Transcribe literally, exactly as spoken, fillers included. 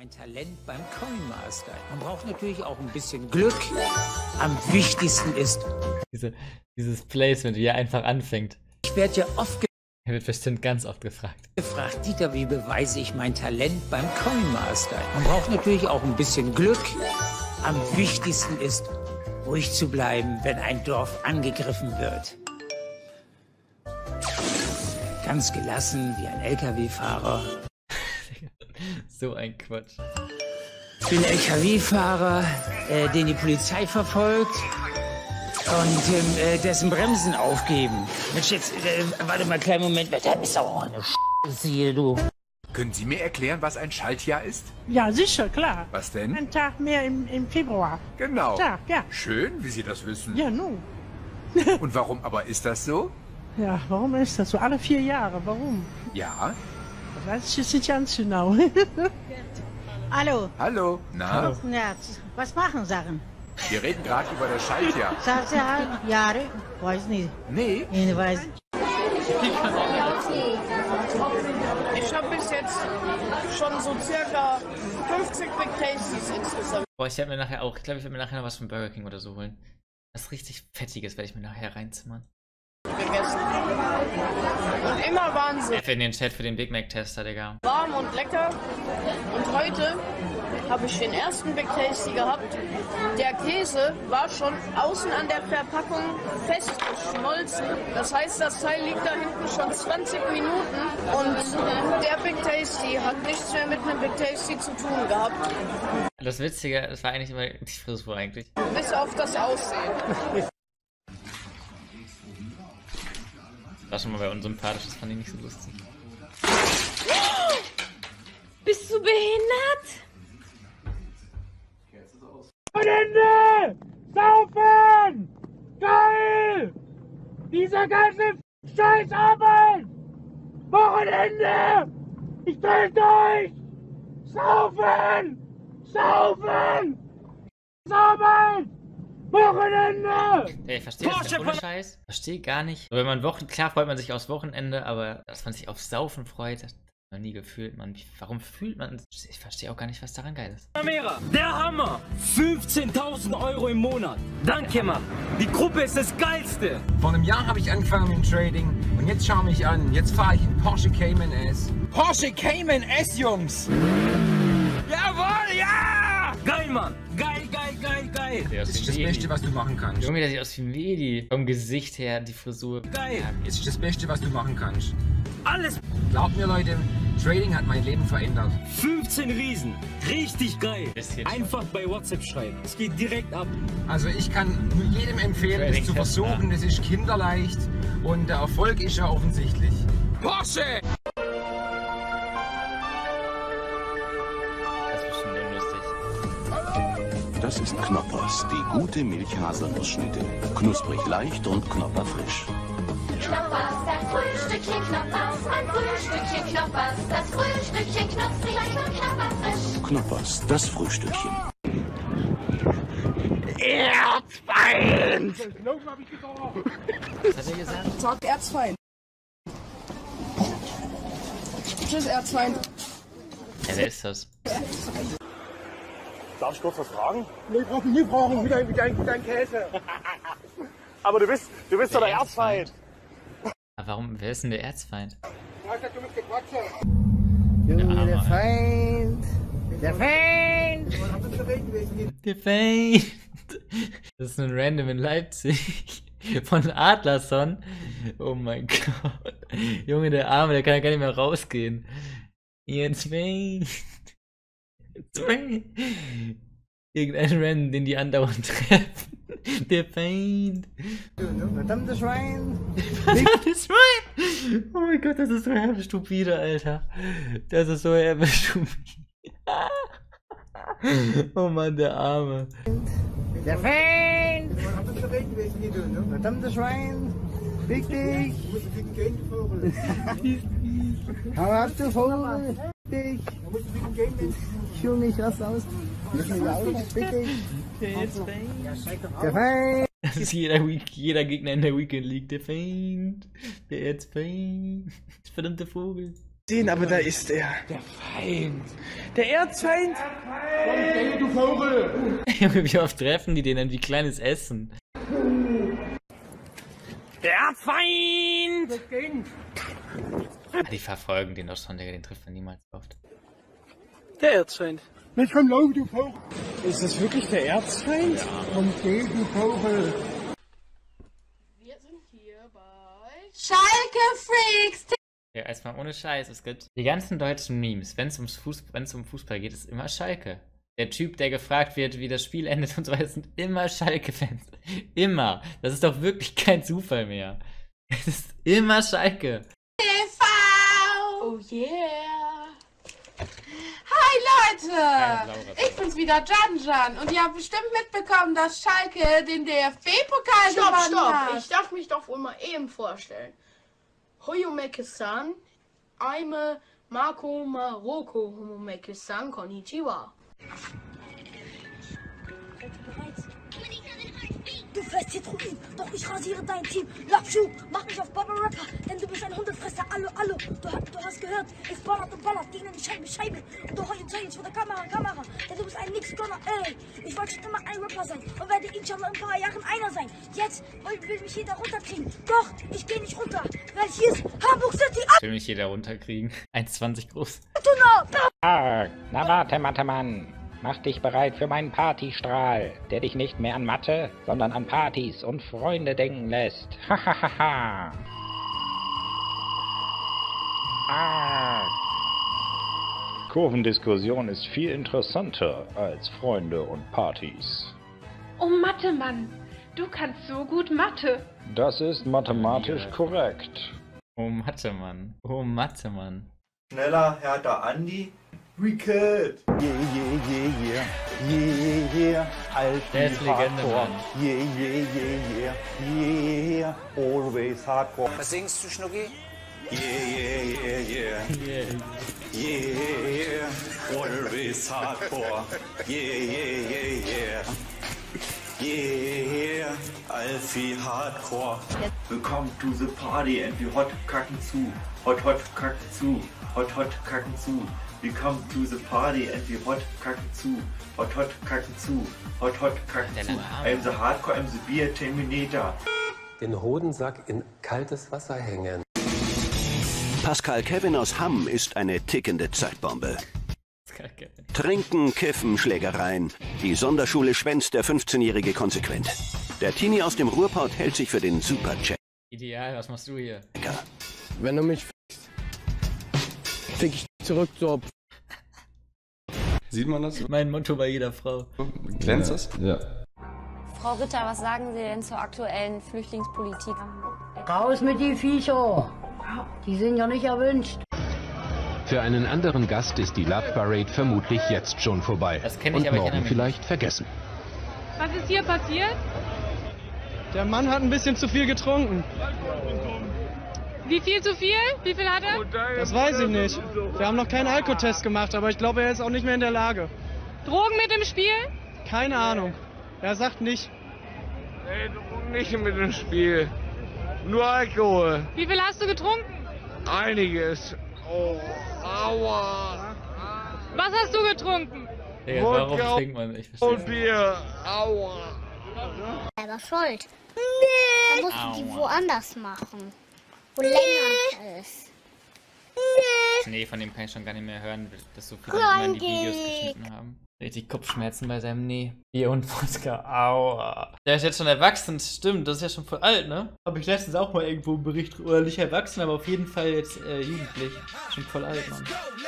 mein Talent beim Coin Master. Man braucht natürlich auch ein bisschen Glück. Am wichtigsten ist... Diese, dieses Placement, wie er einfach anfängt. Ich werde ja oft ge Er wird bestimmt ganz oft gefragt. gefragt, Dieter, wie beweise ich mein Talent beim Coin Master? Man braucht natürlich auch ein bisschen Glück. Am wichtigsten ist, ruhig zu bleiben, wenn ein Dorf angegriffen wird. Ganz gelassen wie ein L K W-Fahrer. So ein Quatsch. Ich bin L K W-Fahrer, äh, den die Polizei verfolgt und ähm, äh, dessen Bremsen aufgeben. Mensch, jetzt, äh, warte mal einen kleinen Moment, da ist auch eine Scheiße hier, du. Können Sie mir erklären, was ein Schaltjahr ist? Ja, sicher, klar. Was denn? Ein Tag mehr im, im Februar. Genau. Ja, ja. Schön, wie Sie das wissen. Ja, nun. Und warum aber ist das so? Ja, warum ist das so? Alle vier Jahre, warum? Ja. Das weiß ich jetzt nicht ganz genau. Hallo. Hallo. Na? Hallo. Ja, was machen Sachen? Wir reden gerade über das Schaltjahr. Sagt sie halt, Jahre? Weiß nicht. Nee. Ich weiß. Ich habe bis jetzt schon so circa fünfzig Big Tasties insgesamt Boah, ich werde mir nachher auch, ich glaube, ich werde mir nachher noch was von Burger King oder so holen. Was richtig Fettiges werde ich mir nachher reinzimmern. gegessen. Und immer waren sie F in den Chat für den Big Mac Tester, Digga. warm und lecker. Und heute habe ich den ersten Big Tasty gehabt. Der Käse war schon außen an der Verpackung festgeschmolzen. Das heißt, das Teil liegt da hinten schon zwanzig Minuten. Und der Big Tasty hat nichts mehr mit einem Big Tasty zu tun gehabt. Das Witzige, das war eigentlich immer die Frisur eigentlich. Bis auf das Aussehen. War schon mal bei unsympathisch, das fand ich nicht so lustig. Bist du behindert? Wochenende! Saufen! Geil! Dieser ganze Scheiß Arbeit! Wochenende! Ich dreh durch! Saufen! Saufen! Arbeit! Wochenende! Ey, ich verstehe das nicht, ohne Scheiß. Verstehe gar nicht. Wenn man Wochen, klar freut man sich aufs Wochenende, aber dass man sich aufs Saufen freut, das hat man nie gefühlt. Man, warum fühlt man? Ich verstehe auch gar nicht, was daran geil ist. Der Hammer! fünfzehntausend Euro im Monat. Danke, Mann. Die Gruppe ist das Geilste. Vor einem Jahr habe ich angefangen mit dem Trading und jetzt schau mich an. Jetzt fahre ich einen Porsche Cayman S. Porsche Cayman S, Jungs! Jawohl, ja! Geil, Mann. Geil, geil, geil, geil. Das Das ist das Beste, was du machen kannst. Junge, der sieht aus wie ein Medi. Vom Gesicht her, die Frisur. Geil. Das ist das Beste, was du machen kannst. Alles. Glaubt mir, Leute, Trading hat mein Leben verändert. fünfzehn Riesen. Richtig geil. Bisschen Einfach bei WhatsApp schreiben. Es geht direkt ab. Also ich kann nur jedem empfehlen, das zu versuchen. Das ist kinderleicht und der Erfolg ist ja offensichtlich. Porsche! Das ist bestimmt unlustig. Das ist Knoppers, die gute Milch-Haselnuss-Schnitte. Knusprig leicht und knopperfrisch. Knoppers, das Frühstückchen Knoppers, ein Frühstückchen Knoppers, das Frühstückchen knusprig leicht und knopperfrisch. Knoppers, das Frühstückchen. Erzfeind! Was hat er gesagt? Sagt Erzfeind. Tschüss, Erzfeind. Ja, wer ist das? Darf ich kurz was fragen? Nee, ich brauche nie fragen, wie dein, wie dein, wie dein Käse. Aber du bist, du bist doch der Erzfeind. Aber warum, wer ist denn der Erzfeind? Junge, der Feind! Der Feind! Der Feind! Das ist ein Random in Leipzig. Von Adlerson. Oh mein Gott. Junge, der Arme, der kann ja gar nicht mehr rausgehen. Jetzt Feind. Irgendein Random, den die andauernd treffen. Der Feind. Verdammtes Schwein! Verdammtes Schwein! Oh mein Gott, das ist so herbe stupide, Alter. Das ist so herbe stupide. Oh Mann, der Arme. Der Feind! Verdammtes Schwein! Fick dich! Hau ab, du Vogel! Fick dich! Junge, ich raste aus! Fick dich! Der Feind! Das ist jeder, Week jeder Gegner in der Weekend League. Der Feind. Der Erzfeind. Der verdammte Vogel. sehen, aber da ist er. Der Feind. Der Erzfeind. Komm, du Vogel. Junge, wie oft treffen die den denn wie kleines Essen? Der Erzfeind. Ah, die verfolgen den doch schon, Digga, den trifft man niemals oft. Der Erzfeind. Nicht komm, lau, du Vogel. Ist das wirklich der Erzfeind? Ja. Komm, geh, du Vogel. Wir sind hier bei Schalke Freaks. Ja, erstmal ohne Scheiß, es gibt die ganzen deutschen Memes, wenn es ums Fußball, wenn es um Fußball geht, ist immer Schalke. Der Typ, der gefragt wird, wie das Spiel endet und so weiter, sind immer Schalke-Fans. Immer. Das ist doch wirklich kein Zufall mehr. Es ist immer Schalke. T V! Oh yeah! Hi Leute! Ich bin's wieder, Jan Jan. Und ihr habt bestimmt mitbekommen, dass Schalke den D F B-Pokal gewonnen hat. Stopp, stopp! Ich darf mich doch wohl mal eben vorstellen. Hoyomeki-san, Aime Marco Maroko Homomeki-san, Konnichiwa. Du fährst Zitronen, doch ich rasiere dein Team. Lappschuh, mach mich auf Baba Rapper, denn du bist ein Hundefresser. Allo, allo, du, du hast gehört, es ballert und ballert gegen eine Scheibe, Scheibe. Und du heulst jetzt vor der Kamera, Kamera, denn du bist ein Nix-Gonner, ey. Ich wollte schon immer ein Rapper sein und werde inshallah in ein paar Jahren einer sein. Jetzt will mich jeder runterkriegen, doch ich gehe nicht runter, weil hier ist Hamburg City. Ich will mich jeder runterkriegen. eins zwanzig groß. Ah, na warte, Mattemann. Mach dich bereit für meinen Partystrahl, der dich nicht mehr an Mathe, sondern an Partys und Freunde denken lässt. Hahaha. Ah. Kurvendiskussion ist viel interessanter als Freunde und Partys. Oh Mathe-Mann, du kannst so gut Mathe. Das ist mathematisch korrekt. Oh Mathe-Mann. Oh Mathe-Mann. Schneller, härter, Andi. Wicked! Yeah, yeah, yeah, yeah. Yeah, yeah. Alt Der ist Legende, Mann. Yeah, yeah, yeah, yeah. Yeah. Always hardcore. Was singst du, Schnucki? Yeah, yeah, yeah, yeah. Yeah. Yeah. Always hardcore. Yeah, yeah, yeah, yeah. Yeah. Alfie hardcore. Welcome to the party and we hot kacken zu. Hot, hot kacken zu. Hot, hot kacken zu. We come to the party and we hot kacken zu. Hot hot kacken zu. Hot hot kacken zu. I'm the hardcore, I'm the beer terminator. Den Hodensack in kaltes Wasser hängen. Pascal Kevin aus Hamm ist eine tickende Zeitbombe. Trinken, Kiffen, Schlägereien. Die Sonderschule schwänzt der fünfzehnjährige konsequent. Der Teenie aus dem Ruhrpott hält sich für den Supercheck. Ideal, was machst du hier? Wenn du mich fickst, fick ich zurück, so. Sieht man das? Mein Motto bei jeder Frau. Glänzt das? Ja. Frau Ritter, was sagen Sie denn zur aktuellen Flüchtlingspolitik? Raus mit die Viecher! Die sind ja nicht erwünscht. Für einen anderen Gast ist die Love Parade vermutlich jetzt schon vorbei. Das kenn ich, und aber ich morgen erinnere mich vielleicht vergessen. Was ist hier passiert? Der Mann hat ein bisschen zu viel getrunken. Wie viel zu viel? Wie viel hat er? Das weiß ich nicht. Wir haben noch keinen Alkotest gemacht, aber ich glaube, er ist auch nicht mehr in der Lage. Drogen mit im Spiel? Keine Ahnung. Er sagt nicht. Nee, Drogen nicht mit im Spiel. Nur Alkohol. Wie viel hast du getrunken? Einiges. Oh, aua. Was hast du getrunken? Digga, warum trinkt man? Ich verstehe Und Bier. Aua. Selber schuld. Nee. Da musst du die woanders machen. Wo länger ist. Nee, von dem kann ich schon gar nicht mehr hören, dass so viele Leute die Videos geschnitten haben. Richtig Kopfschmerzen bei seinem Nee. Bier und Wodka, aua. Der ist jetzt schon erwachsen, stimmt, das ist ja schon voll alt, ne? Habe ich letztens auch mal irgendwo einen Bericht, oder nicht erwachsen, aber auf jeden Fall jetzt äh, jugendlich. Schon voll alt, Mann.